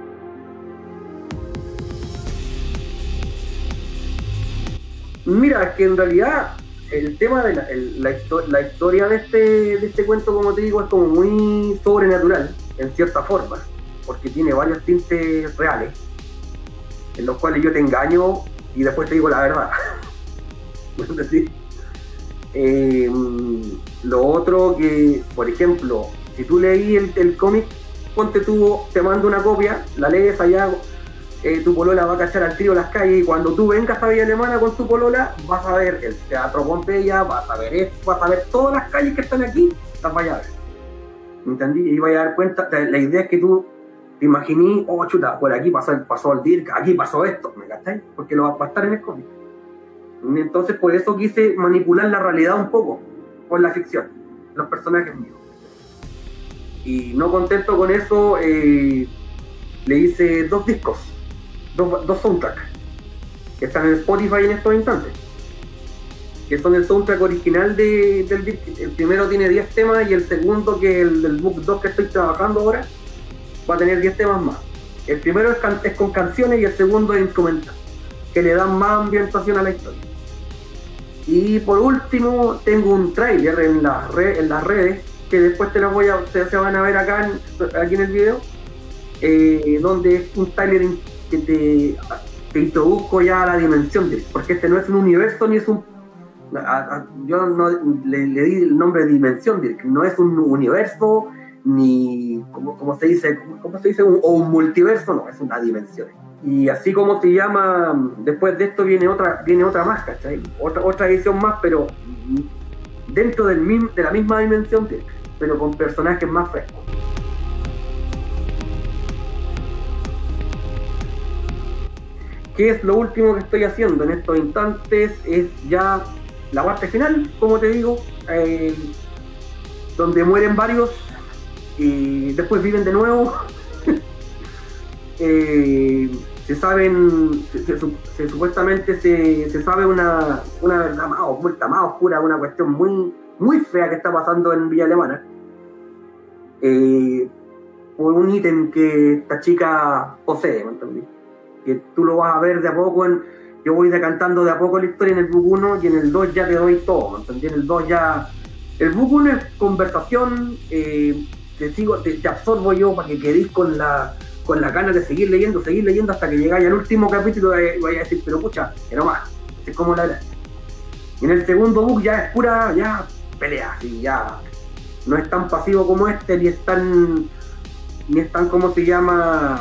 Mira, es que en realidad el tema de la, el, la, la historia de este, de este cuento, como te digo, es como muy sobrenatural, en cierta forma, porque tiene varios tintes reales, en los cuales yo te engaño y después te digo la verdad. ¿Es decir? Eh, lo otro que, por ejemplo, si tú leí el, el cómic, ponte tú, te mando una copia, la lees allá, eh, tu polola va a cachar al trío las calles, y cuando tú vengas a Villa Alemana con tu polola, vas a ver el Teatro Pompeya, vas a ver esto, vas a ver todas las calles que están aquí, las vas a ver. ¿Entendí? Y vas a dar cuenta, la idea es que tú te imaginí, oh chuta, por aquí pasó, pasó el Dirk, aquí pasó esto, ¿me cachai? Porque lo va a estar en el cómic. Entonces por eso quise manipular la realidad un poco con la ficción, los personajes míos. Y no contento con eso, eh, le hice dos discos, dos, dos soundtracks, que están en Spotify en estos instantes, que son el soundtrack original de, del disco. El primero tiene diez temas y el segundo, que es el del book dos que estoy trabajando ahora, va a tener diez temas más. El primero es, can, es con canciones y el segundo es instrumental, que le dan más ambientación a la historia. Y por último tengo un tráiler en, la red, en las redes, que después te las voy a, se, se van a ver acá en, aquí en el video, eh, donde es un tráiler que te, te introduzco ya a la dimensión de, porque este no es un universo ni es un, a, a, yo no le, le di el nombre de dimensión, de, no es un universo ni como, como se dice, ¿cómo se dice? Un, o un multiverso, no, es una dimensión. Y así como se llama, después de esto viene otra, viene otra más, ¿cachai? Otra, otra edición más, pero dentro del mismo, de la misma dimensión, pero con personajes más frescos. ¿Qué es lo último que estoy haciendo en estos instantes? Es ya la parte final, como te digo, eh, donde mueren varios y después viven de nuevo. eh, se saben, se, se, se, supuestamente se, se sabe una, una verdad más oculta, más oscura, una cuestión muy, muy fea que está pasando en Villa Alemana, eh, por un ítem que esta chica posee, ¿me entendí? Que tú lo vas a ver de a poco, en, yo voy decantando de a poco la historia en el book uno y en el dos ya te doy todo, ¿me entendí? En el dos ya, el book uno es conversación, eh, te, sigo, te, te absorbo yo para que quedéis con la con la ganas de seguir leyendo, seguir leyendo hasta que llegáis al último capítulo y vaya a decir, pero pucha, que no más, es como la gracia. Y en el segundo book ya es pura, ya pelea, así, ya no es tan pasivo como este, ni es tan, ni es tan, ¿cómo se llama?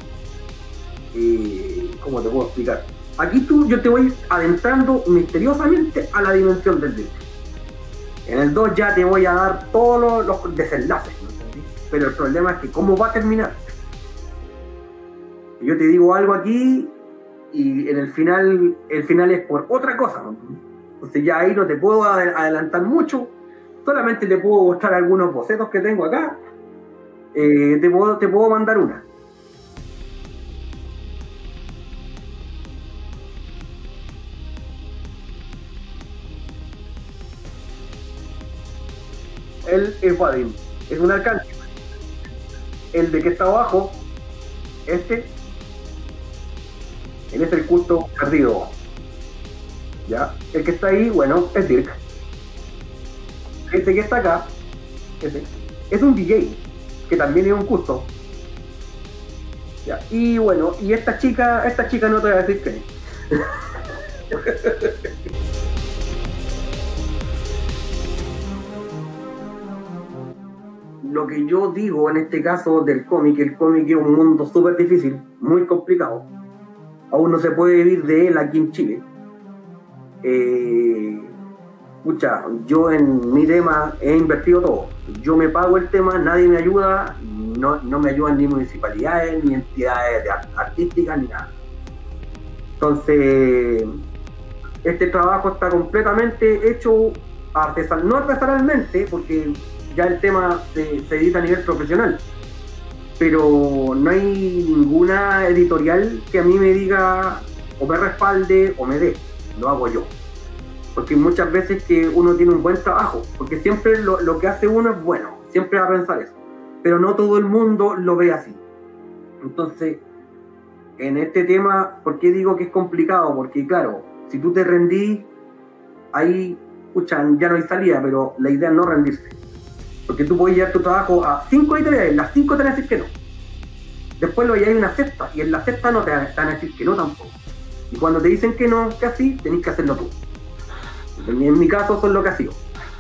Eh, ¿Cómo te puedo explicar? Aquí tú, yo te voy adentrando misteriosamente a la dimensión del libro. En el dos ya te voy a dar todos los, los desenlaces, ¿no? Pero el problema es que ¿cómo va a terminar? Yo te digo algo aquí y en el final, el final es por otra cosa, ¿no? Entonces ya ahí no te puedo adelantar mucho, solamente te puedo mostrar algunos bocetos que tengo acá, eh, te, puedo, te puedo mandar una. Él es Vadim, es un arcángel. El de que está abajo, este, él es el culto perdido. ¿Ya? El que está ahí, bueno, es Dirk. Este que está acá, ese, es un D J, que también es un culto. ¿Ya? Y bueno, y esta chica, esta chica no te voy a decir qué. Lo que yo digo en este caso del cómic, el cómic es un mundo súper difícil, muy complicado. Aún no se puede vivir de él aquí en Chile. Eh, escucha, yo en mi tema he invertido todo. Yo me pago el tema, nadie me ayuda, no, no me ayudan ni municipalidades, ni entidades artísticas, ni nada. Entonces, este trabajo está completamente hecho artesanal, no artesanalmente, porque ya el tema se, se edita a nivel profesional, pero no hay ninguna editorial que a mí me diga o me respalde o me dé, lo hago yo. Porque muchas veces que uno tiene un buen trabajo, porque siempre lo, lo que hace uno es bueno, siempre va a pensar eso, pero no todo el mundo lo ve así. Entonces, en este tema, ¿por qué digo que es complicado? Porque claro, si tú te rendís, ahí, escucha, ya no hay salida, pero la idea es no rendirse. Porque tú puedes llevar tu trabajo a cinco editoriales, las cinco te van a decir que no. Después lo hay una sexta, y en la sexta no te van a decir que no tampoco. Y cuando te dicen que no, que así, tenés que hacerlo tú. En mi caso, son lo que ha sido.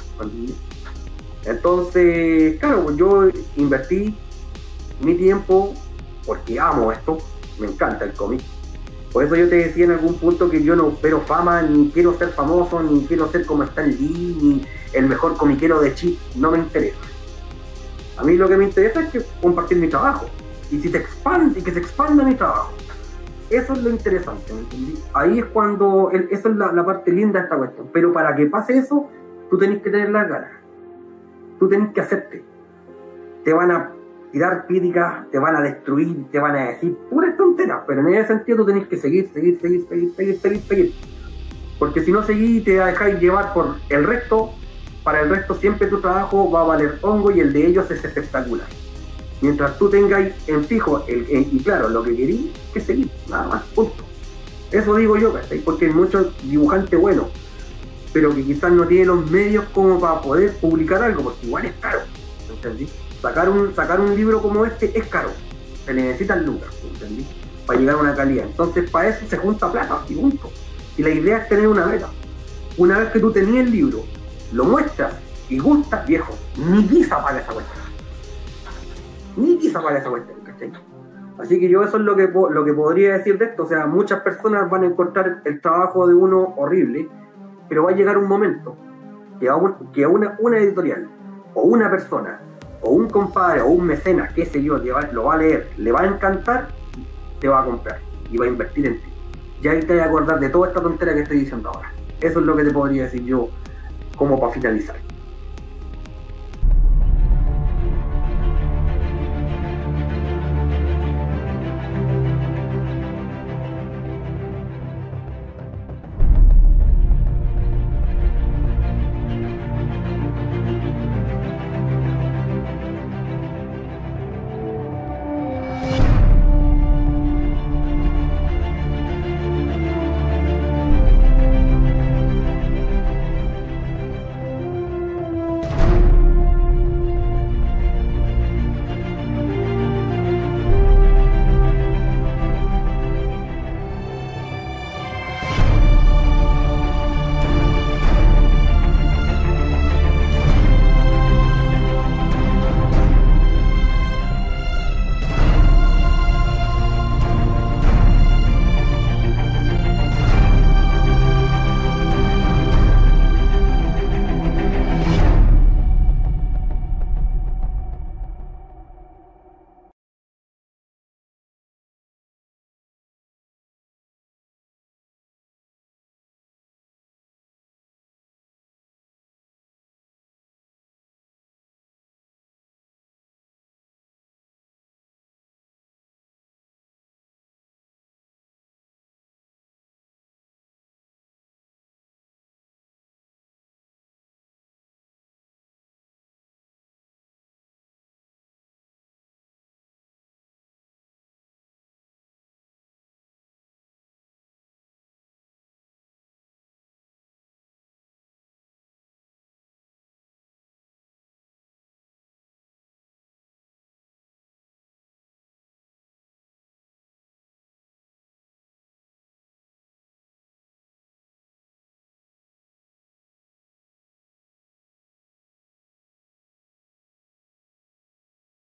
Entonces, claro, yo invertí mi tiempo porque amo esto, me encanta el cómic. Por eso yo te decía en algún punto que yo no espero fama, ni quiero ser famoso, ni quiero ser como Stan Lee, ni el mejor comiquero de Chile, no me interesa. A mí lo que me interesa es que compartir mi trabajo, y si se expande, y que se expanda mi trabajo. Eso es lo interesante, ¿me entendí? Ahí es cuando, el, eso es la, la parte linda de esta cuestión. Pero para que pase eso, tú tenés que tener las ganas. Tú tenés que hacerte. Te van a tirar críticas, te van a destruir, te van a decir puras tonteras, pero en ese sentido tú tenés que seguir, seguir, seguir, seguir, seguir, seguir, seguir. Porque si no seguís y te dejáis llevar por el resto, para el resto siempre tu trabajo va a valer hongo y el de ellos es espectacular. Mientras tú tengáis en fijo, el, el, y claro, lo que querís, que seguir, nada más, punto. Eso digo yo, ¿sí? Porque hay muchos dibujantes buenos, pero que quizás no tienen los medios como para poder publicar algo, porque igual es caro, ¿entendí? Sacar un, sacar un libro como este es caro, se necesitan lucas, ¿entendí? Para llegar a una calidad. Entonces, para eso se junta plata, y punto. Y la idea es tener una meta. Una vez que tú tenías el libro, lo muestras y gustas, viejo, ni quizá paga esa cuestión. Ni quizá paga esa cuestión, ¿cachai? Así que yo eso es lo que, lo que podría decir de esto. O sea, muchas personas van a encontrar el trabajo de uno horrible, pero va a llegar un momento que a, un, que a una, una editorial, o una persona, o un compadre, o un mecenas, qué sé yo, va, lo va a leer, le va a encantar, te va a comprar y va a invertir en ti. Y ahí te vas a acordar de toda esta tontería que estoy diciendo ahora. Eso es lo que te podría decir yo como para finalizar.